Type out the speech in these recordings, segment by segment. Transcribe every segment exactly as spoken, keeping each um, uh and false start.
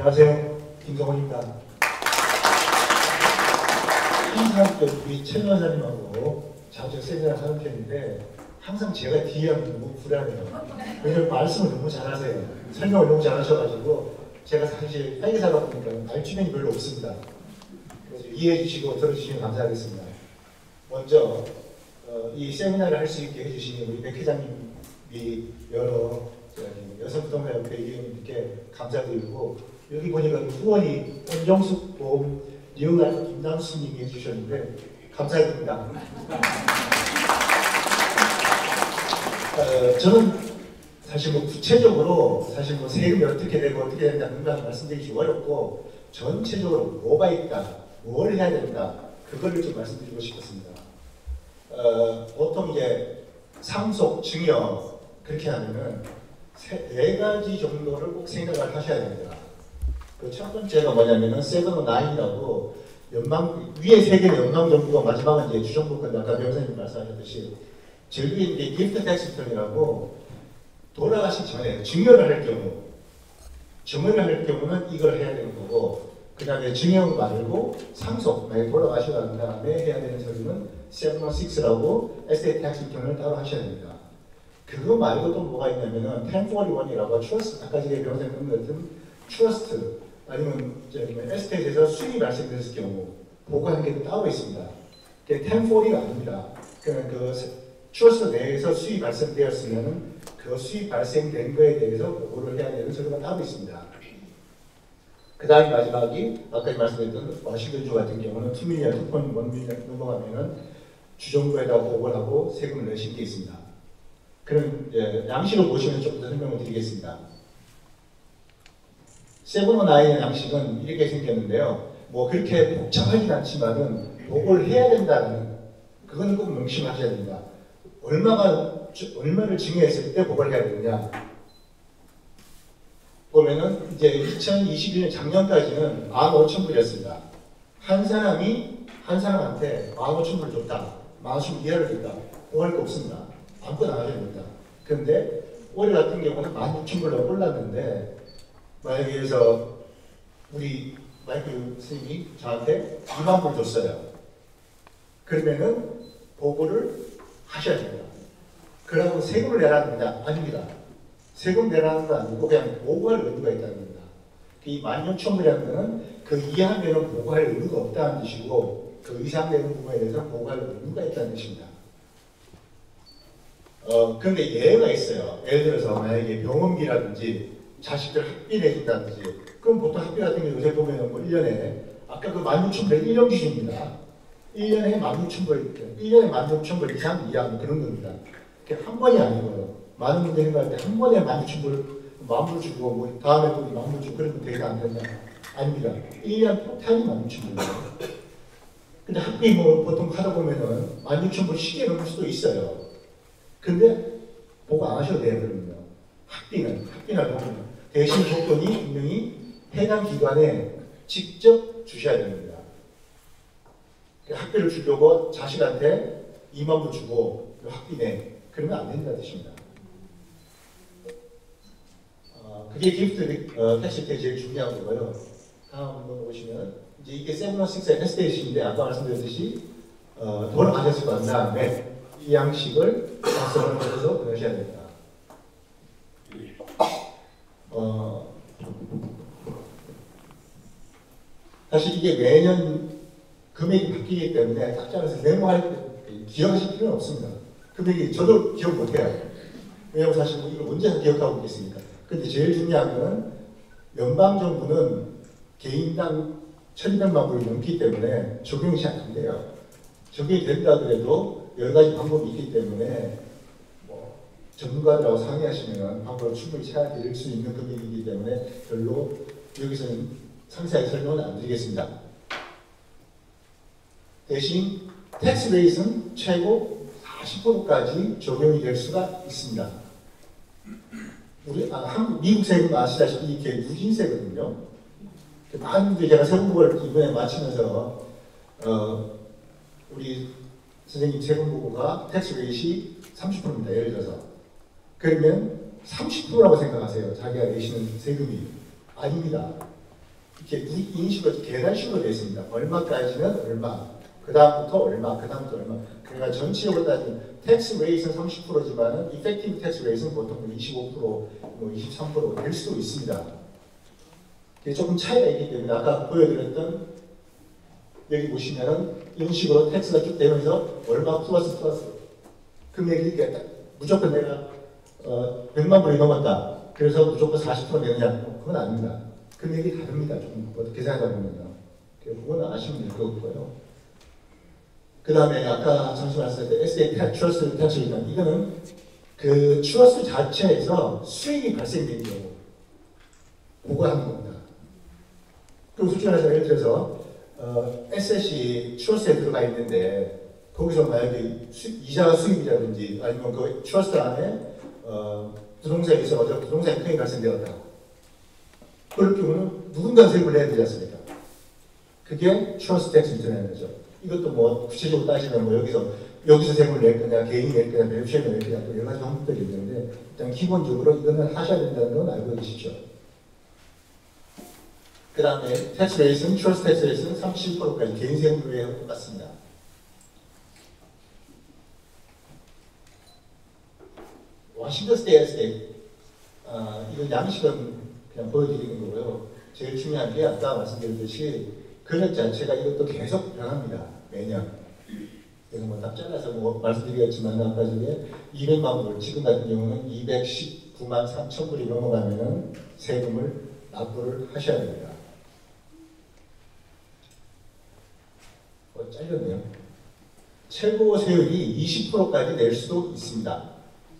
안녕하세요. 김성원입니다. 항상 우리 최 변호사님하고 자주 세미나를 하는 편인데 항상 제가 뒤에 하면 너무 불안해요. 왜냐면 말씀을 너무 잘하세요. 설명을 너무 잘하셔가지고 제가 사실 회계사다 보니까 알 주변이 별로 없습니다. 그래서 이해해 주시고 들어주시면 감사하겠습니다. 먼저 어, 이 세미나를 할 수 있게 해주신 우리 백 회장님이 여러 여성부동산협회 위원님께 감사드리고, 여기 보니까 후원이 원정숙 보험 리오나르도 김남수님이 해주셨는데 감사드립니다. 어, 저는 사실 뭐 구체적으로 사실 뭐 세금이 어떻게 되고 어떻게 된다 그런 건 말씀드리기 어렵고, 전체적으로 뭐가 있다, 뭘 해야 된다, 그거를 좀 말씀드리고 싶었습니다. 어, 보통 이제 상속, 증여 그렇게 하면은 세, 네 가지 정도를 꼭 생각을 하셔야 됩니다. 그 첫 번째가 뭐냐면은 세븐 나인이라고 연방 위에 세 개는 연방 정부가, 마지막은 이제 주정부권, 아까 변호사님 말씀하셨듯이 제일 위에 이제 기프트 텍스 리턴이라고 돌아가신 전에 증여를 할 경우, 증여를 할 경우는 이걸 해야 되는 거고, 그 다음에 증여 말고 상속, 만약에 돌아가시고 난 다음에 해야 되는 서류는 세븐십육라고 에스테이트 텍스 리턴을 따로 하셔야 됩니다. 그거 말고 또 뭐가 있냐면은 텐포리원이라고 트러스트, 아까 전에 변호사님 말씀드린 트러스트 아니면 이제 에스테이트에서 수익이 발생됐을 경우 보고하는 게 따로 있습니다. 그게 텐포리가 아닙니다. 그냥 그 트러스트 내에서 수익이 발생되었으면은 그 수익 발생된 거에 대해서 보고를 해야 되는 서류가 따로 있습니다. 그 다음에 마지막이 아까 말씀드렸던 워싱턴주 같은 경우는 이 밀리언, 이 점 일 밀리언 넘어가면은 주정부에다 보고를 하고 세금을 내신 게 있습니다. 그럼 이제 양식을 보시면 조금 더 설명을 드리겠습니다. 세븐오나인의 양식은 이렇게 생겼는데요. 뭐 그렇게 복잡하진 않지만은 보고를 해야 된다는, 그거는 꼭 명심하셔야 됩니다. 얼마가, 얼마를 증여했을 때 보고를 해야 되느냐. 보면은 이제 이천이십일 년 작년까지는 만 오천 불이었습니다. 한 사람이 한 사람한테 만 오천 불을 줬다, 만 오천 불 이하를 줬다, 보고할 거 없습니다. 아무거나 안 하셔야 됩니다. 그런데 올해 같은 경우는 만 육천 불로 올랐는데, 만약에 여기서 우리 마이클 선생님이 저한테 이만 불 줬어요. 그러면은 보고를 하셔야 됩니다. 그러고 세금을 내라는 거냐? 아닙니다. 세금 내라는 건 아니고 그냥 보고할 의무가 있다는 겁니다. 이 만 육천 불이라는 거는 그 이하면은 보고할 의무가 없다는 뜻이고, 그 이상 되는 부분에 대해서 보고할 의무가 있다는 뜻입니다. 어, 그런데 예외가 있어요. 예를 들어서 만약에 병원비라든지 자식들 학비 내준다든지, 그럼 보통 학비 같은 경우 요새 보면 뭐 일 년에, 아까 그 만 육천 불 일 년 기준입니다. 일 년에 만 육천 불, 일 년에 만 육천 불 이상 이하 뭐 그런 겁니다. 한 번이 아니고요. 많은 분들이 생각할 때 한 번에 만 육천 불, 만 불 주고 뭐 다음에 또 만 불 주고 그러면 되게 안 된다. 아닙니다. 일 년 토탈이 만 육천 불이에요. 근데 학비 뭐 보통 하다 보면은 만 육천 불 시계 넘을 수도 있어요. 근데 보고 안 하셔도 돼요. 그러면요. 학비는, 학비나 보면 대신 조건이 분명히 해당 기관에 직접 주셔야 됩니다. 학비를 주려고 자식한테 이만 불 주고 학비 내, 그러면 안 된다는 뜻입니다. 어, 그게 기프트 어, 텍스 때 제일 중요한 거고요. 다음 한번 보시면 이제 이게 세븐십육의 에스테이트인데 아까 말씀드렸듯이 어, 돌아가셨을 것 다음에 이 양식을 작성을 해서 보내셔야 됩니다. 어, 사실 이게 매년 금액이 바뀌기 때문에 딱 잘라서 메모할 기억하실 필요는 없습니다. 금액이 저도 기억 못해요. 왜냐하면 사실 뭐 이걸 언제 기억하고 있겠습니까? 근데 제일 중요한 거는 연방정부는 개인당 천이백만 불이 넘기 때문에 적용이 잘 안 돼요. 적용이 된다 그래도 여러 가지 방법이 있기 때문에 뭐 전문가들하고 상의하시면 방법을 충분히 찾아드릴 수 있는 금액이기 때문에 별로 여기서는 상세하게 설명은 안 드리겠습니다. 대신 텍스 레이트는 최고 사십 퍼센트까지 적용이 될 수가 있습니다. 우리 아, 한국 미국 세금 아시다시피 이게 유진세거든요. 많은 분들이 제가 세금보고를 이번에 마치면서 어, 우리 선생님 세금보고가 텍스 레이트이 삼십 퍼센트입니다. 예를 들어서 그러면 삼십 퍼센트라고 생각하세요. 자기가 내시는 세금이. 아닙니다. 이렇게 인식으로 계산식으로 되어 있습니다. 얼마까지는 얼마, 그 다음부터 얼마, 그 다음부터 얼마. 그러니까 전체적으로 따지면 텍스 레이트는 삼십 퍼센트지만 이펙티브 텍스 레이트는 보통 이십오 퍼센트, 뭐 이십삼 퍼센트 될 수도 있습니다. 그게 조금 차이가 있기 때문에 아까 보여드렸던 여기 보시면은 이런 식으로 텍스가 쭉 되면서 얼마 플러스 플러스 금액이 이게 무조건 내가 어, 백만 불이 넘었다. 그래서 무조건 사십 퍼센트 내느냐? 그건 아닙니다. 금액이 다릅니다. 좀 어떻게 생각하다 보면요. 그건 아시면 될 거고요. 그 다음에 아까 잠시 말씀드렸던 에스에이 트러스트 텍스 리턴, 이거는 그 트러스트 자체에서 수익이 발생되는 경우 보고하는 겁니다. 그럼 솔직히 말해서 예를 들어서 어, 에스에스이 트러스트에 들어가 있는데 거기서 만약에 수, 이자 수입이라든지 아니면 그 트러스트 안에 어, 부동산이 있어서 부동산 인건이 발생되었다. 그럴 경우는 누군가 세금을 내야 되지 않습니까? 그게 트러스트 텍스 리턴이라는 거죠. 이것도 뭐 구체적으로 따지면 뭐 여기서 여기서 세금을 낼 거냐, 개인이 낼 거냐, 매입시에서 낼 거냐, 또 여러 가지 방법들이 있는데 일단 기본적으로 이거는 하셔야 된다는 건 알고 계시죠. 그 다음에 텍스 레이스는 트러스트 텍스 레이스는 삼십칠 퍼센트까지 개인 세금으로 해야 똑같습니다. 워싱턴 스테이트 아, 이건 양식은 그냥 보여드리는 거고요. 제일 중요한 게 아까 말씀드렸듯이 금액 자체가 이것도 계속 변합니다. 매년. 이거 뭐 딱 잘라서 뭐 말씀드리겠지만 아까 저게 이백만 불, 지금 같은 경우는 이백십구만 삼천 불이 넘어가면은 세금을 납부를 하셔야 됩니다. 어, 잘렸네요. 최고 세율이 이십 퍼센트까지 낼 수도 있습니다.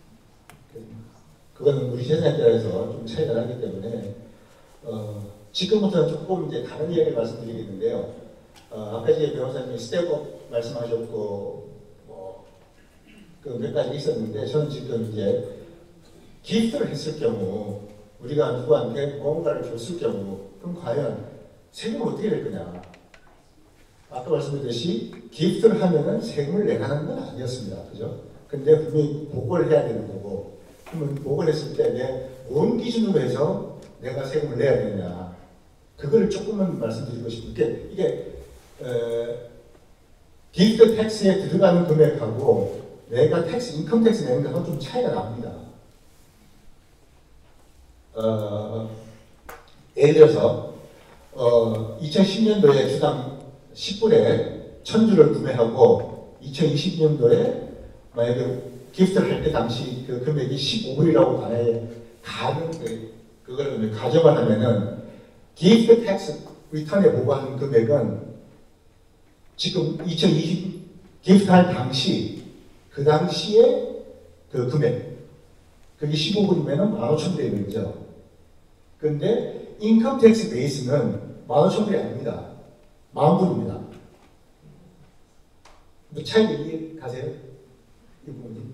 그거는 우리 세상에 따라서 좀 차이가 나기 때문에 어, 지금부터는 조금 이제 다른 이야기를 말씀드리겠는데요. 어, 아까 이제 변호사님이 스텝업 말씀하셨고 뭐, 그 몇 가지 있었는데 저는 지금 이제 기프트를 했을 경우 우리가 누구한테 뭔가를 줬을 경우 그럼 과연 세금을 어떻게 낼 거냐. 아까 말씀드렸듯이 기프트를 하면은 세금을 내라는 건 아니었습니다. 그죠? 근데 분명히 보고를 해야 되는 거고 그러면 보고를 했을 때 내 뭔 기준으로 해서 내가 세금을 내야 되느냐. 그걸 조금만 말씀드리고 싶은 게 이게 에, 기프트 텍스에 들어가는 금액하고 내가 텍스, 인컴 텍스 내는 거하고 좀 차이가 납니다. 어, 예를 들어서 어, 이천십 년도에 주당 십 불에 천 주를 구매하고 이천이십 년도에 만약에 기프트를 할 때 당시 그 금액이 십오 불이라고 만약에 가는 그, 그걸 가정을 하면은 기프트 텍스 리턴에 보고하는 금액은 지금 이천이십 기프트 할 당시 그 당시에 그 금액 그게 십오 불이면은 만 오천 불이 되죠. 근데 인컴 텍스 베이스는 만 오천 불이 아닙니다. 만 불입니다. 뭐 차이 이해 가세요? 이 부분이.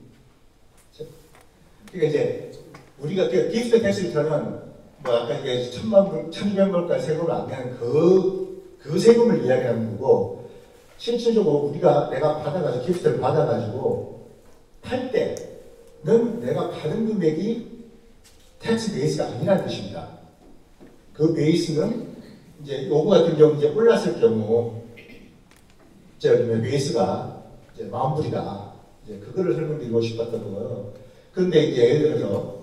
그러니까 이제 우리가 그 기프트 텍스 리턴은 뭐 아까 이게 천만 불, 천이백 불까지 세금을 안 내는 그, 그 세금을 이야기하는 거고 실질적으로 우리가 내가 받아가지고 기프트를 받아가지고 팔 때는 내가 받은 금액이 텍스 베이스가 아니라는 뜻입니다. 그 베이스는 이제 요거 같은 경우 이제 올랐을 경우 저기 베이스가 이제 만 불이다. 이제 그거를 설명드리고 싶었던 거예요. 근데 이제 예를 들어서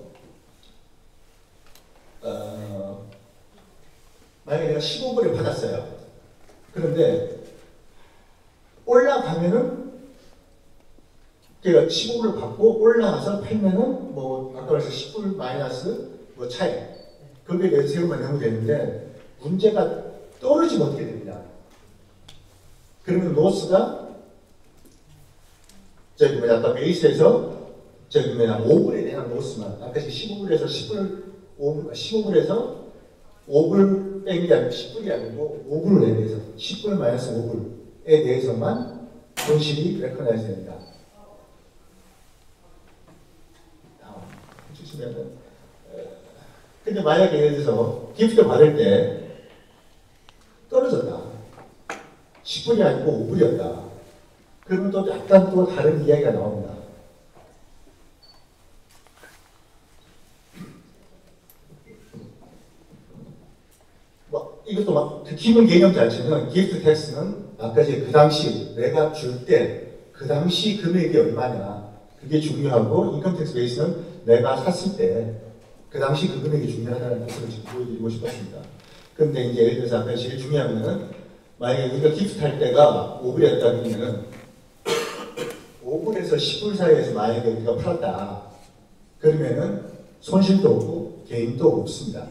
어, 만약에 내가 십오 불에 받았어요. 그런데 올라가면은 그러니까 십오 불을 받고 올라가서 팔면은 뭐 아까 말해서 십 불 마이너스 뭐 차이 그거에 대해서 세금만 내면 되는데 문제가 떨어지면 어떻게 됩니다. 그러면 로스가 저기 뭐냐 아까 베이스에서 저기 뭐냐 오 불에 대한 로스만 아까 십오 불에서 십 불 오 불, 십오 불에서 오 불 빼기 아니고 십 불이 아니고 오 불에 대해서 십 불 마이너스 오 불에 대해서만 손실이 레커나이즈 됩니다. 주시면은 근데 만약에 예를 들어서 기프트 받을 때 떨어졌다. 십 불이 아니고 오 불이었다. 그러면 또 약간 또 다른 이야기가 나옵니다. 뭐 이것도 막 그 기본 개념 자체는 기프트 텍스는 아까 이제 그 당시 내가 줄 때 그 당시 금액이 얼마냐 그게 중요하고 인컴 텍스 베이스는 내가 샀을 때 그 당시 그 금액이 중요하다는 것을 지금 보여드리고 싶었습니다. 그런데 이제 예를 들어서 아까 제일 중요한 거는 만약에 우리가 기프트 할 때가 오 불이었다 그러면은 오 불에서 십 불 사이에서 만약에 우리가 팔았다 그러면은 손실도 없고 개인도 없습니다.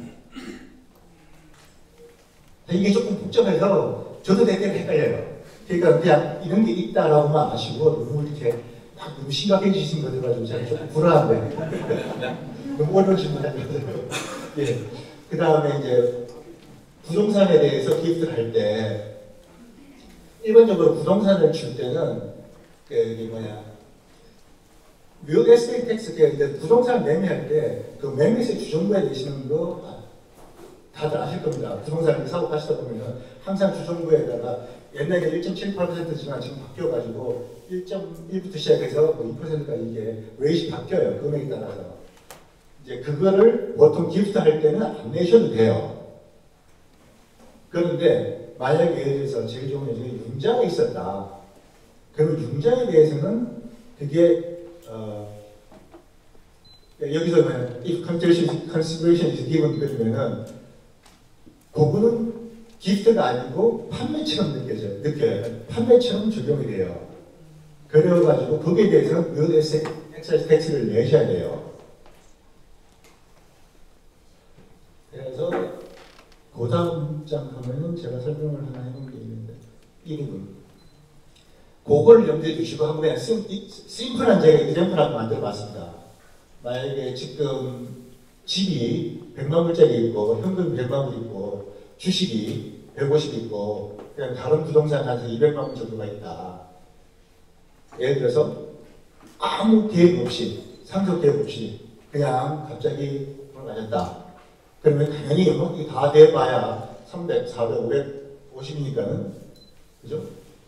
이게 조금 복잡해서 저도 되게 헷갈려요. 그러니까 그냥 이런 게 있다라고만 아시고 너무 이렇게 막 너무 심각해지신 거 들어가지고 제가 조금 불안한데 너무 어려운 질문 하거든요. 예. 그 다음에 이제 부동산에 대해서 기프트를 할 때 일반적으로 부동산을 줄 때는 그 이게 뭐냐 뮤 에스테이트 텍스 이제 부동산을 매매할 때 그 매매세 주정부에 내시는 거 다들 아실 겁니다. 부동산을 사고 파시다 보면 항상 주정부에다가 옛날에 일 점 칠팔 퍼센트지만 지금 바뀌어가지고 일 점 일부터 시작해서 뭐 이 퍼센트까지 이게 레이시 바뀌어요. 금액에 따라서. 이제 그거를 보통 기프트 할 때는 안 내셔도 돼요. 그런데 만약에 예를 들어서 제일 좋은 게 융자가 있었다. 그러면 융자에 대해서는 그게 어, 여기서 if consideration is given 그러면은 그거는 기프트가 아니고 판매처럼 느껴져요. 느껴요. 판매처럼 적용이 돼요. 그래가지고 거기에 대해서는 몇 엑사이즈 텍스를 내셔야 돼요. 그래서 그 다음 장 보면은 제가 설명을 하나 해놓은 게 있는데 이 부분 그걸 염두에 두시고 한번 그냥 심, 심플한 제가 이젠플 한번 만들어 봤습니다. 만약에 지금 집이 백만 불짜리 있고 현금 백만 불 있고 주식이 백오십 있고 그냥 다른 부동산 한 이백만 불 정도가 있다. 예를 들어서 아무 계획 없이 상속 계획 없이 그냥 갑자기 돈을 가졌다. 그러면 당연히 뭐 다 돼봐야 삼백, 사백, 오백오십이니까는 그죠?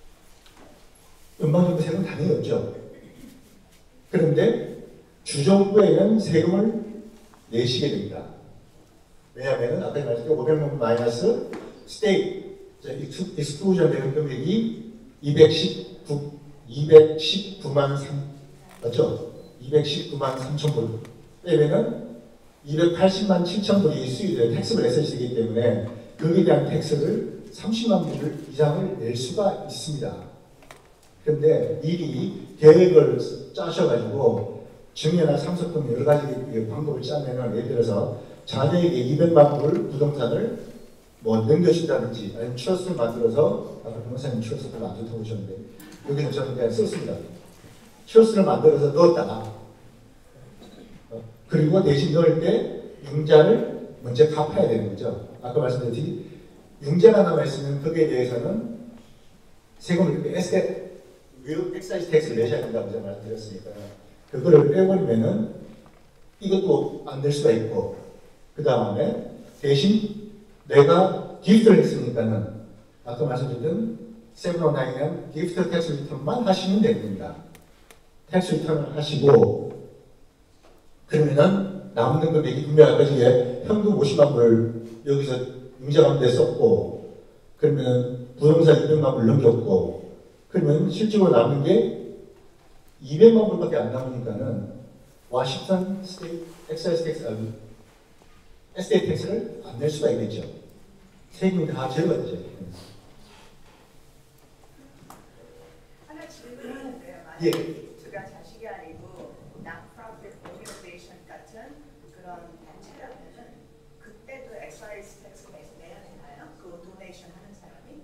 연방 정부 세금 당연히 없죠. 그런데 주정부에는 세금을 내시게 됩니다. 왜냐하면 아까 말했던 오백만 불 마이너스 스테이트 익스클루전 되는 금액이 이백십구, 이백십구만 삼 맞죠? 이백십구만 삼천 불 빼면은 이백팔십만 칠천 불이 수익을 텍스를 내서 쓰기 때문에 거기에 대한 텍스를 삼십만 불 이상을 낼 수가 있습니다. 그런데 미리 계획을 짜셔가지고 증여나 상속 등 여러 가지 방법을 짜면은 예를 들어서 자녀에게 이백만 불 부동산을 뭐 넘겨준다든지 아니면 트러스를 만들어서 아까 변호사님 트러스를 안 좋다고 보셨는데 여기는 저는 그냥 썼습니다. 트러스를 만들어서 넣었다가 어, 그리고 대신 넣을 때 융자를 먼저 갚아야 되는 거죠. 아까 말씀드렸듯이 융자가 남아있으면 거기에 대해서는 세금을 에스테 윌 엑사이즈 텍스를 내셔야 된다고 제가 말씀드렸으니까 그거를 빼버리면은 이것도 안 될 수가 있고 그 다음에 대신 내가 기프트를 했으니까는 아까 말씀드린 칠백구는 기프트 텍스 리턴만 하시면 됩니다. 텍스 리턴을 하시고 그러면은 남는 금액이 분명히 아까 전에 현금 오십만 불 여기서 융자 가운데 썼고 그러면 부동산 이백만 불 넘겼고 그러면 실제로 남는 게 이백만 불밖에 안 남으니까는 워싱턴 스테이트 엑사이즈 텍스 에스테이트 텍스를 안 낼 수가 있겠죠. 세금이 다 제거되죠. 하나 질문하는데요. 예. 제가 자식이 아니고 non-profit organization 같은 그런 단체라면은 그때도 엑사이즈 텍스 내야 되나요? 그 도네이션 하는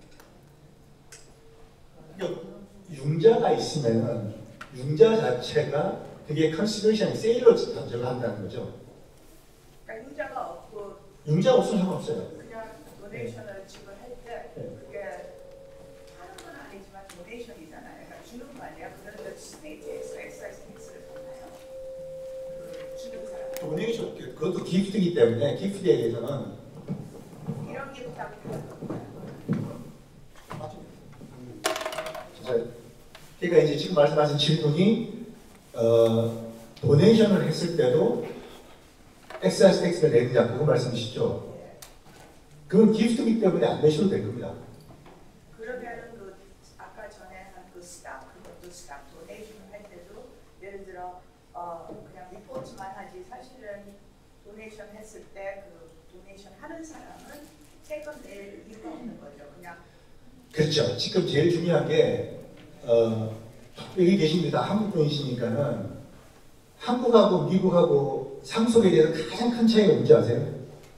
사람이? 융자가 있으면은 융자 자체가 그게 컨시더레이션 세일로 저한다는 거죠. 그러니까 융자가 없고 융자 없으면 상관없어요. 그냥 도네이션을 지불할 때 네. 그게 하는 건 아니지만 도네이션이잖아요. 그러니까 주는 거 아니야? 그런데 스테이트에서 엑사이즈 텍스를 받나요? 그 주는 사람. 도네이션 그것도 기프트이기 때문에 기프트에 대해서는 이런 게 다 그러니까 이제 지금 말씀하신 질문이 어, 도네이션을 했을 때도 엑사이즈 텍스를 내느냐 그거 말씀이시죠? 그건 기프트이기 때문에 안 내셔도 될 겁니다. 그러면은 그 아까 전에 한 그 스탑 그것도 스탑 도네이션 할 때도 예를 들어 어 그냥 리포트만 하지 사실은 도네이션 했을 때 그 도네이션 하는 사람은 세금 낼 이유가 없는 거죠. 그냥 그렇죠. 지금 제일 중요한 게 어, 여기 계신 분이 다 한국 분이시니까는 한국하고 미국하고 상속에 대해서 가장 큰 차이가 뭔지 아세요?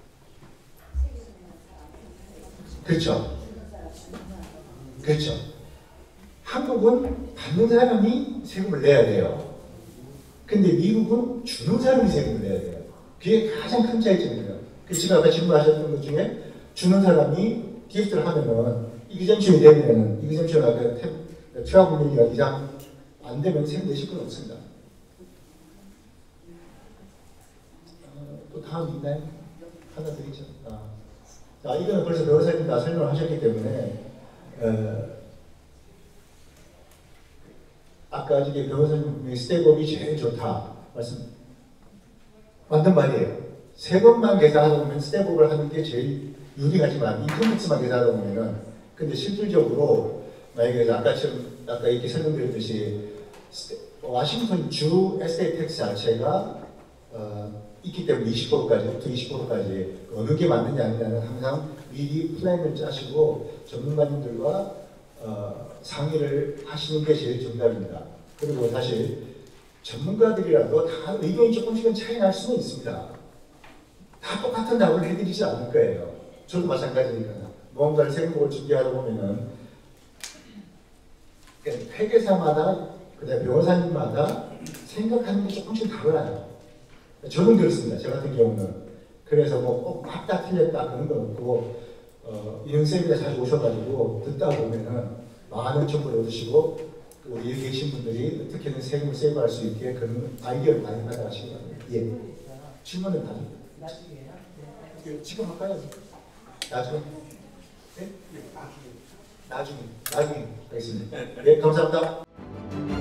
그렇죠. 그렇죠. 한국은 받는 사람이 세금을 내야 돼요. 근데 미국은 주는 사람이 세금을 내야 돼요. 그게 가장 큰 차이점이에요. 지금 아까 질문하셨던 것 중에 주는 사람이 기프트를 하면은 이기점심이 되면은 이기점심 아까 트라블 밀리가 이상 안 되면 세금 내실 건 없습니다. 어, 또 다음 있나요? 하나 더 있죠. 아. 자, 이거는 벌써 변호사님 다 설명을 하셨기 때문에 어, 아까 이게 변호사님의 스텝업이 제일 좋다 말씀 맞는 말이에요. 세금만 계산하다 보면 스텝업을 하는 게 제일 유리하지만 인컴텍스만 계산하다 보면은 근데 실질적으로 만약에 아까처럼 아까 이렇게 설명드렸듯이 워싱턴 주 에스테이트 텍스 자체가 어, 있기 때문에 이십 퍼센트까지, 이십 퍼센트까지 어느 게 맞느냐 아니냐는 항상 미리 플랜을 짜시고 전문가님들과 어, 상의를 하시는 게 제일 정답입니다. 그리고 사실 전문가들이라도 다 의견이 조금씩은 차이 날 수는 있습니다. 다 똑같은 답을 해드리지 않을 거예요. 저도 마찬가지니까. 무언가를 세금복을 준비하다 보면은 회계사마다 그다음에 변호사님마다 생각하는 게 조금씩 달라요. 저는 그렇습니다. 저 같은 경우는. 그래서 뭐 꼭 맞다 틀렸다 그런 건 없고 어, 이런 세미나 자주 오셔가지고 듣다 보면은 많은 정보를 얻으시고 우리 여기 계신 분들이 어떻게든 세금을 세이브할 수 있게 그런 아이디어를 많이 받아가시기 바랍니다. 예. 질문은 나중에. 나중에요? 네. 지금 할까요? 나중에. 네? 나중에. 나중에. 나중에 하겠습니다. 네, 감사합니다.